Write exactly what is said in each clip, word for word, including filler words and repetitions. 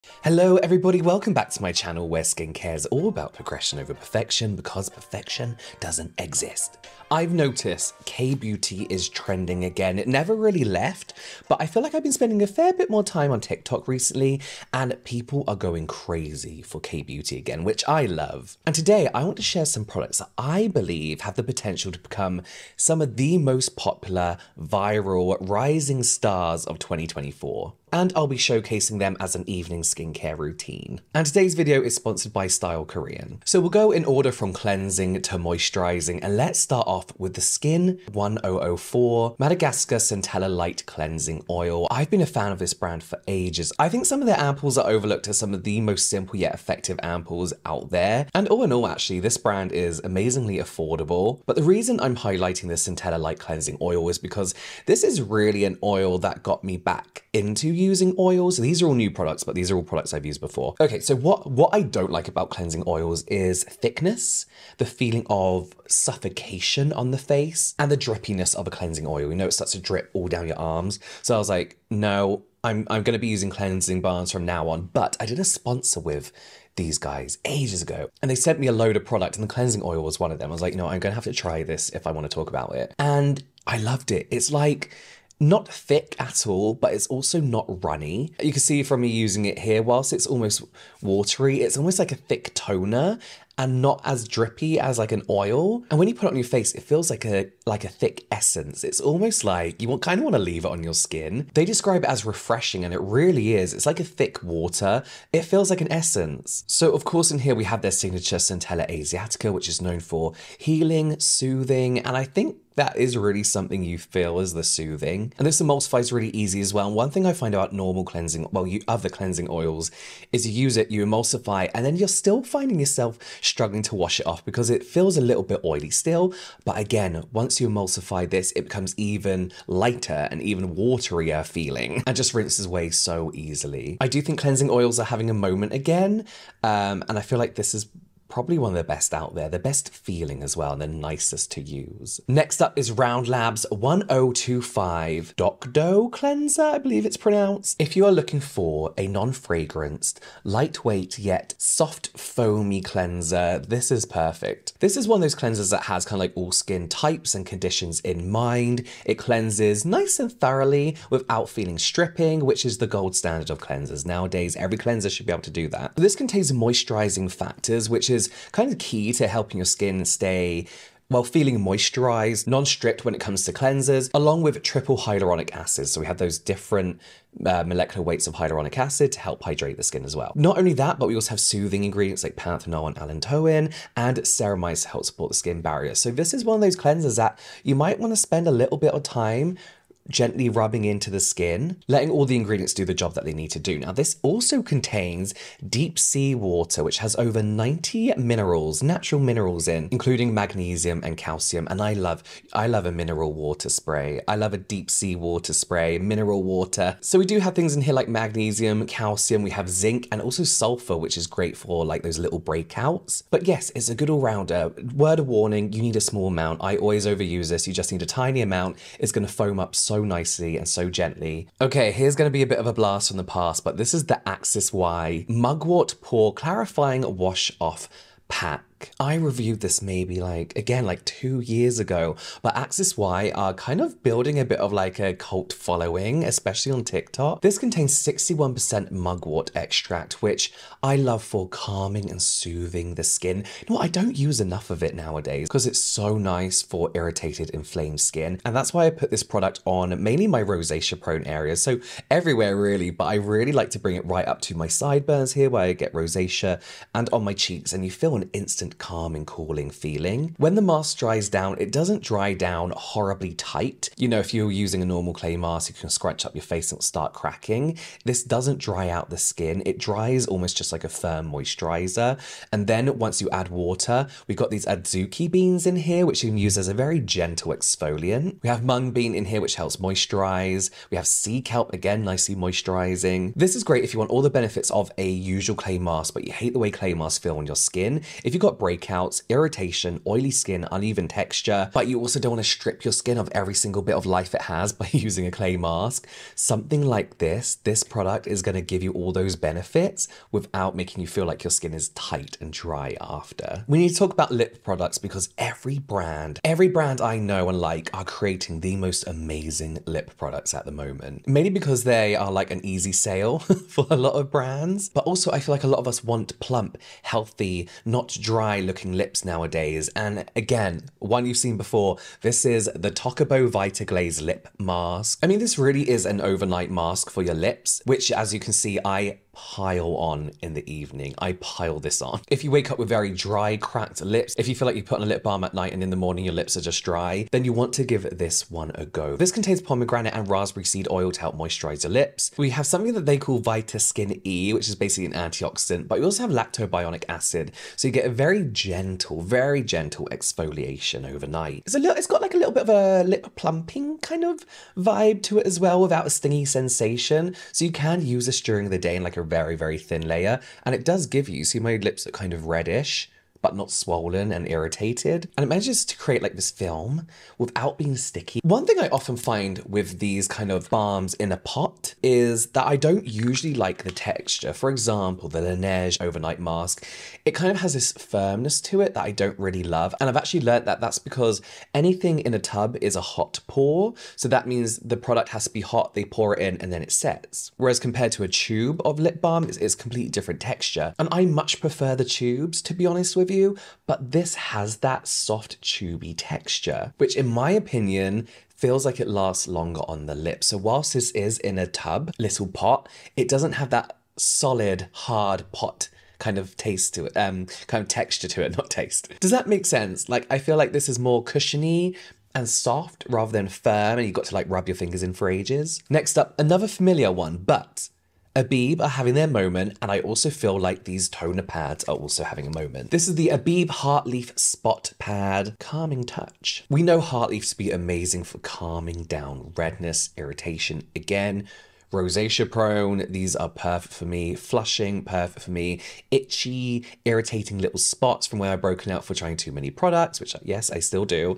Hello everybody, welcome back to my channel where skincare is all about progression over perfection because perfection doesn't exist. I've noticed K-beauty is trending again. It never really left, but I feel like I've been spending a fair bit more time on TikTok recently and people are going crazy for K-beauty again, which I love. And today I want to share some products that I believe have the potential to become some of the most popular, viral, rising stars of twenty twenty-four. And I'll be showcasing them as an evening skincare routine. And today's video is sponsored by Style Korean. So we'll go in order from cleansing to moisturizing, and let's start off with the Skin one thousand four Madagascar Centella Light Cleansing Oil. I've been a fan of this brand for ages. I think some of their ampoules are overlooked as some of the most simple yet effective ampoules out there. And all in all, actually, this brand is amazingly affordable. But the reason I'm highlighting the Centella Light Cleansing Oil is because this is really an oil that got me back into using oils. These are all new products, but these are all products I've used before. Okay, so what, what I don't like about cleansing oils is thickness, the feeling of suffocation on the face, and the drippiness of a cleansing oil. You know, it starts to drip all down your arms. So I was like, no, I'm, I'm going to be using cleansing bars from now on. But I did a sponsor with these guys ages ago, and they sent me a load of product, and the cleansing oil was one of them. I was like, you know, I'm going to have to try this if I want to talk about it. And I loved it. It's like, not thick at all, but it's also not runny. You can see from me using it here, whilst it's almost watery, it's almost like a thick toner and not as drippy as like an oil. And when you put it on your face, it feels like a like a thick essence. It's almost like you want, kind of want to leave it on your skin. They describe it as refreshing, and it really is. It's like a thick water. It feels like an essence. So of course in here we have their signature Centella Asiatica, which is known for healing, soothing, and I think that is really something you feel as the soothing. And this emulsifies really easy as well. And one thing I find about normal cleansing, well, you other cleansing oils, is you use it, you emulsify, and then you're still finding yourself struggling to wash it off because it feels a little bit oily still. But again, once you emulsify this, it becomes even lighter and even waterier feeling and just rinses away so easily. I do think cleansing oils are having a moment again. Um, and I feel like this is probably one of the best out there, the best feeling as well, and the nicest to use. Next up is Round Labs one thousand twenty-five Doc Dough Cleanser, I believe it's pronounced. If you are looking for a non-fragranced, lightweight yet soft foamy cleanser, this is perfect. This is one of those cleansers that has kind of like all skin types and conditions in mind. It cleanses nice and thoroughly without feeling stripping, which is the gold standard of cleansers. Nowadays, every cleanser should be able to do that. This contains moisturizing factors, which is kind of key to helping your skin stay, well, feeling moisturized, non-stripped when it comes to cleansers, along with triple hyaluronic acid. So we have those different uh, molecular weights of hyaluronic acid to help hydrate the skin as well. Not only that, but we also have soothing ingredients like panthenol and allantoin and ceramides to help support the skin barrier. So this is one of those cleansers that you might want to spend a little bit of time gently rubbing into the skin, letting all the ingredients do the job that they need to do. Now, this also contains deep sea water, which has over ninety minerals, natural minerals in, including magnesium and calcium. And I love, I love a mineral water spray. I love a deep sea water spray, mineral water. So we do have things in here like magnesium, calcium, we have zinc, and also sulfur, which is great for like those little breakouts. But yes, it's a good all-rounder. Word of warning, you need a small amount. I always overuse this. You just need a tiny amount. It's going to foam up so so nicely and so gently. Okay, here's going to be a bit of a blast from the past, but this is the Axis Y Mugwort Pore Clarifying Wash Off Pack. I reviewed this maybe like, again, like two years ago, but Axis Y are kind of building a bit of like a cult following, especially on TikTok. This contains sixty-one percent mugwort extract, which I love for calming and soothing the skin. You know what, I don't use enough of it nowadays because it's so nice for irritated, inflamed skin. And that's why I put this product on mainly my rosacea prone areas. So everywhere really, but I really like to bring it right up to my sideburns here where I get rosacea and on my cheeks, and you feel an instant calming, cooling feeling. When the mask dries down, it doesn't dry down horribly tight. You know, if you're using a normal clay mask, you can scrunch up your face and it'll start cracking. This doesn't dry out the skin. It dries almost just like a firm moisturizer. And then once you add water, we've got these adzuki beans in here, which you can use as a very gentle exfoliant. We have mung bean in here, which helps moisturize. We have sea kelp, again, nicely moisturizing. This is great if you want all the benefits of a usual clay mask, but you hate the way clay masks feel on your skin. If you've got breakouts, irritation, oily skin, uneven texture, but you also don't want to strip your skin of every single bit of life it has by using a clay mask. Something like this, this product is going to give you all those benefits without making you feel like your skin is tight and dry after. We need to talk about lip products because every brand, every brand I know and like are creating the most amazing lip products at the moment. Mainly because they are like an easy sale for a lot of brands, but also I feel like a lot of us want plump, healthy, not dry looking lips nowadays. And again, one you've seen before, this is the Tokobo Vitaglaze Lip Mask. I mean, this really is an overnight mask for your lips, which as you can see, I pile on in the evening. I pile this on. If you wake up with very dry, cracked lips, if you feel like you put on a lip balm at night and in the morning your lips are just dry, then you want to give this one a go. This contains pomegranate and raspberry seed oil to help moisturize your lips. We have something that they call Vitaskin E, which is basically an antioxidant, but we also have lactobionic acid. So you get a very gentle, very gentle exfoliation overnight. It's a little, it's got like a little bit of a lip plumping kind of vibe to it as well without a stingy sensation. So you can use this during the day in like a very, very thin layer. And it does give you, see my lips are kind of reddish, but not swollen and irritated. And it manages to create like this film without being sticky. One thing I often find with these kind of balms in a pot is that I don't usually like the texture. For example, the Laneige Overnight Mask, it kind of has this firmness to it that I don't really love. And I've actually learned that that's because anything in a tub is a hot pour. So that means the product has to be hot, they pour it in and then it sets. Whereas compared to a tube of lip balm, it's, it's completely different texture. And I much prefer the tubes, to be honest with you, but this has that soft tubey texture, which in my opinion feels like it lasts longer on the lips. So whilst this is in a tub, little pot, it doesn't have that solid, hard pot kind of taste to it, um, kind of texture to it, not taste. Does that make sense? Like, I feel like this is more cushiony and soft rather than firm, and you've got to like rub your fingers in for ages. Next up, another familiar one, but Abib are having their moment, and I also feel like these toner pads are also having a moment. This is the Abib Heartleaf Spot Pad Calming Touch. We know Heartleaf to be amazing for calming down redness, irritation. Again, rosacea prone, these are perfect for me. Flushing, perfect for me. Itchy, irritating little spots from where I've broken out for trying too many products, which yes, I still do.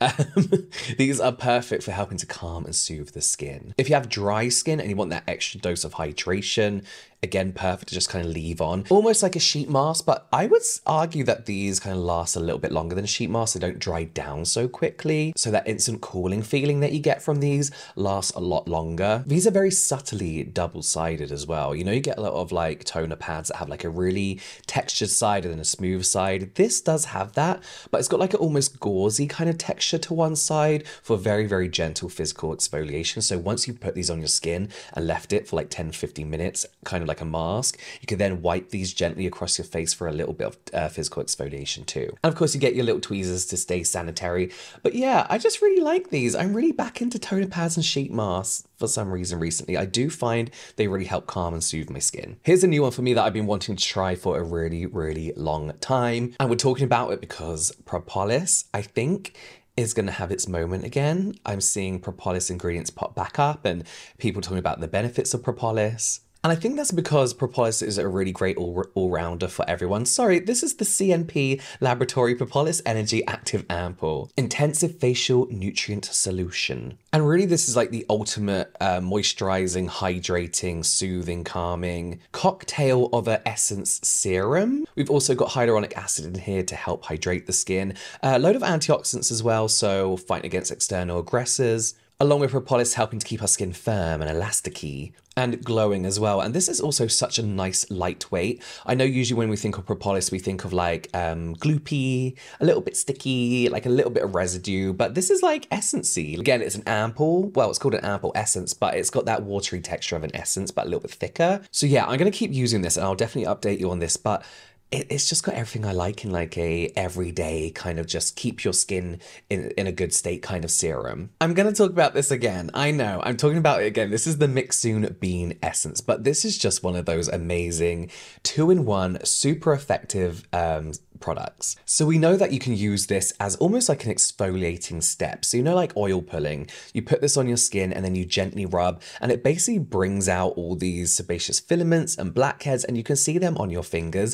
Um, these are perfect for helping to calm and soothe the skin. If you have dry skin and you want that extra dose of hydration, again, perfect to just kind of leave on. Almost like a sheet mask, but I would argue that these kind of last a little bit longer than a sheet mask. They don't dry down so quickly. So that instant cooling feeling that you get from these lasts a lot longer. These are very subtly double-sided as well. You know, you get a lot of like toner pads that have like a really textured side and then a smooth side. This does have that, but it's got like an almost gauzy kind of texture to one side for very, very gentle physical exfoliation. So once you put these on your skin and left it for like ten, fifteen minutes, kind of like a mask, you can then wipe these gently across your face for a little bit of uh, physical exfoliation too. And of course you get your little tweezers to stay sanitary. But yeah, I just really like these. I'm really back into toner pads and sheet masks for some reason recently. I do find they really help calm and soothe my skin. Here's a new one for me that I've been wanting to try for a really, really long time. And we're talking about it because Propolis, I think, is going to have its moment again. I'm seeing Propolis ingredients pop back up and people talking about the benefits of Propolis. And I think that's because Propolis is a really great all- all-rounder for everyone. Sorry, this is the C N P Laboratory Propolis Energy Active Ampoule Intensive Facial Nutrient Solution. And really this is like the ultimate uh, moisturizing, hydrating, soothing, calming cocktail of an essence serum. We've also got hyaluronic acid in here to help hydrate the skin. A load of antioxidants as well, so fight against external aggressors, along with Propolis helping to keep our skin firm and elasticy and glowing as well. And this is also such a nice lightweight. I know usually when we think of Propolis, we think of like um, gloopy, a little bit sticky, like a little bit of residue, but this is like essencey. Again, it's an ampoule. Well, it's called an ampoule essence, but it's got that watery texture of an essence, but a little bit thicker. So yeah, I'm gonna keep using this and I'll definitely update you on this, but it's just got everything I like in like a everyday kind of just keep your skin in, in a good state kind of serum. I'm going to talk about this again. I know, I'm talking about it again. This is the Mixsoon Bean Essence, but this is just one of those amazing two-in-one, super effective um, products. So we know that you can use this as almost like an exfoliating step. So you know, like oil pulling, you put this on your skin and then you gently rub and it basically brings out all these sebaceous filaments and blackheads and you can see them on your fingers. But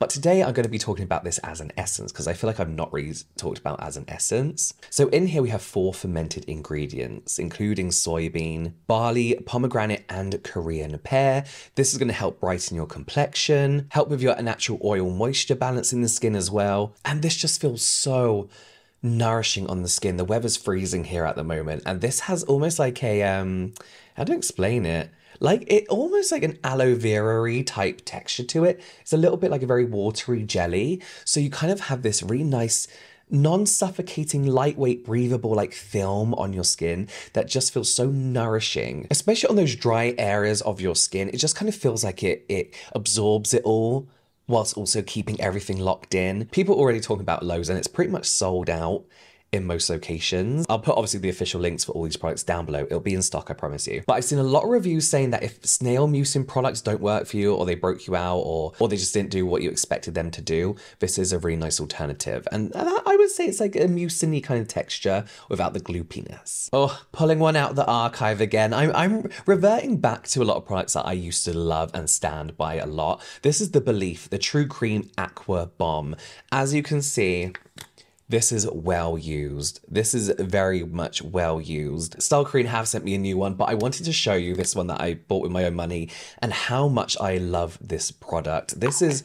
But today I'm going to be talking about this as an essence because I feel like I've not really talked about as an essence. So in here we have four fermented ingredients, including soybean, barley, pomegranate, and Korean pear. This is going to help brighten your complexion, help with your natural oil moisture balance in the skin as well. And this just feels so nourishing on the skin. The weather's freezing here at the moment, and this has almost like a, um, how do I explain it? Like it almost like an aloe vera-y type texture to it. It's a little bit like a very watery jelly. So you kind of have this really nice, non-suffocating, lightweight, breathable like film on your skin that just feels so nourishing, especially on those dry areas of your skin. It just kind of feels like it, it absorbs it all whilst also keeping everything locked in. People are already talking about Lowe's and it's pretty much sold out in most locations. I'll put obviously the official links for all these products down below. It'll be in stock, I promise you. But I've seen a lot of reviews saying that if snail mucin products don't work for you, or they broke you out, or or they just didn't do what you expected them to do, this is a really nice alternative. And I would say it's like a mucin-y kind of texture without the gloopiness. Oh, pulling one out of the archive again. I'm, I'm reverting back to a lot of products that I used to love and stand by a lot. This is the Belif, the True Cream Aqua Bomb. As you can see, this is well used. This is very much well used. Stylecrete have sent me a new one, but I wanted to show you this one that I bought with my own money and how much I love this product. This is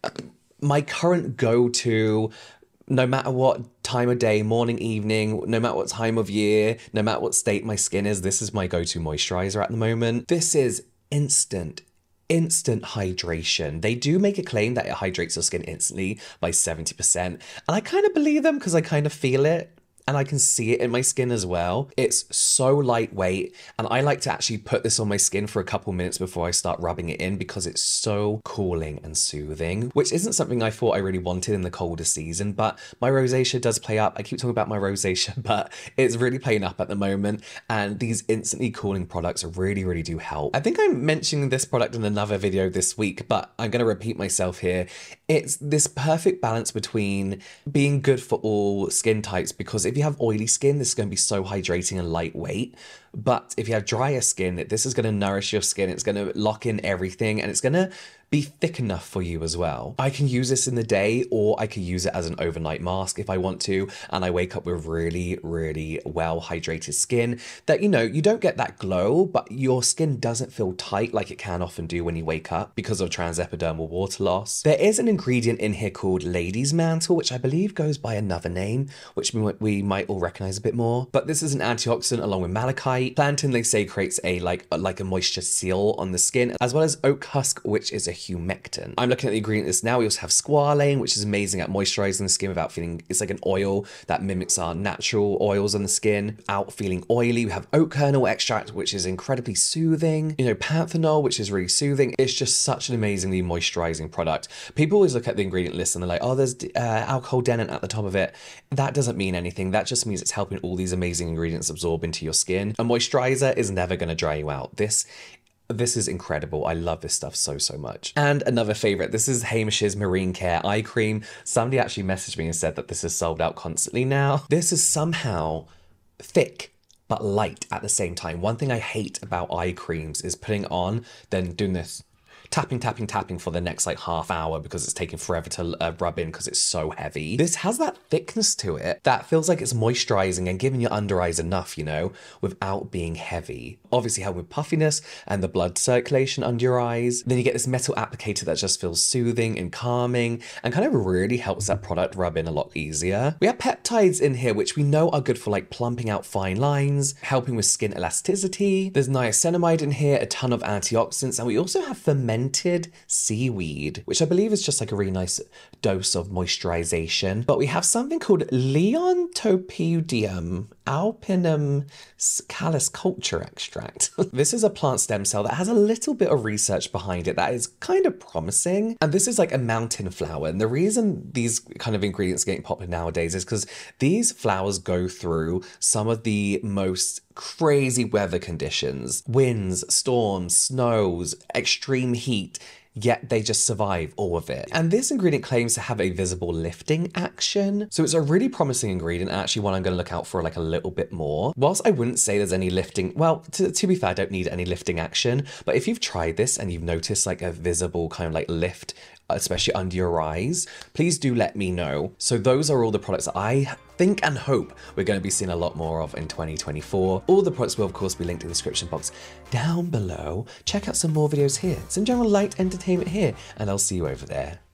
my current go-to, no matter what time of day, morning, evening, no matter what time of year, no matter what state my skin is, this is my go-to moisturizer at the moment. This is instant. Instant hydration. They do make a claim that it hydrates your skin instantly by seventy percent. And I kind of believe them because I kind of feel it. And I can see it in my skin as well. It's so lightweight, and I like to actually put this on my skin for a couple minutes before I start rubbing it in because it's so cooling and soothing, which isn't something I thought I really wanted in the colder season, but my rosacea does play up. I keep talking about my rosacea, but it's really playing up at the moment, and these instantly cooling products really, really do help. I think I'm mentioning this product in another video this week, but I'm going to repeat myself here. It's this perfect balance between being good for all skin types, because if If you have oily skin, this is going to be so hydrating and lightweight. But if you have drier skin, this is going to nourish your skin. It's going to lock in everything, and it's going to be thick enough for you as well. I can use this in the day, or I could use it as an overnight mask if I want to, and I wake up with really, really well hydrated skin that, you know, you don't get that glow, but your skin doesn't feel tight like it can often do when you wake up because of transepidermal water loss. There is an ingredient in here called Lady's Mantle, which I believe goes by another name, which we, we might all recognize a bit more. But this is an antioxidant along with malachite. Plantain, they say, creates a like, a, like a moisture seal on the skin, as well as oak husk, which is a humectant. I'm looking at the ingredient list now. We also have squalane, which is amazing at moisturizing the skin without feeling, it's like an oil that mimics our natural oils on the skin, out feeling oily. We have oak kernel extract, which is incredibly soothing. You know, panthenol, which is really soothing. It's just such an amazingly moisturizing product. People always look at the ingredient list and they're like, oh, there's uh, alcohol denant at the top of it. That doesn't mean anything. That just means it's helping all these amazing ingredients absorb into your skin. A moisturizer is never going to dry you out. This This is incredible. I love this stuff so, so much. And another favorite, this is Hamish's Marine Care Eye Cream. Somebody actually messaged me and said that this is sold out constantly now. This is somehow thick but light at the same time. One thing I hate about eye creams is putting it on, then doing this. Tapping, tapping, tapping for the next like half hour because it's taking forever to uh, rub in because it's so heavy. This has that thickness to it that feels like it's moisturizing and giving your under eyes enough, you know, without being heavy. Obviously helping with puffiness and the blood circulation under your eyes. Then you get this metal applicator that just feels soothing and calming and kind of really helps that product rub in a lot easier. We have peptides in here, which we know are good for like plumping out fine lines, helping with skin elasticity. There's niacinamide in here, a ton of antioxidants, and we also have fermented fermented seaweed, which I believe is just like a really nice dose of moisturization. But we have something called Leontopodium alpinum callus culture extract. This is a plant stem cell that has a little bit of research behind it that is kind of promising. And this is like a mountain flower. And the reason these kind of ingredients are getting popular nowadays is because these flowers go through some of the most crazy weather conditions, winds, storms, snows, extreme heat, yet they just survive all of it. And this ingredient claims to have a visible lifting action. So it's a really promising ingredient, and actually one I'm gonna look out for like a little bit more. Whilst I wouldn't say there's any lifting, well, to, to be fair, I don't need any lifting action, but if you've tried this and you've noticed like a visible kind of like lift, especially under your eyes, please do let me know. So those are all the products that I think and hope we're going to be seeing a lot more of in twenty twenty-four. All the products will of course be linked in the description box down below. Check out some more videos here, some general light entertainment here, and I'll see you over there.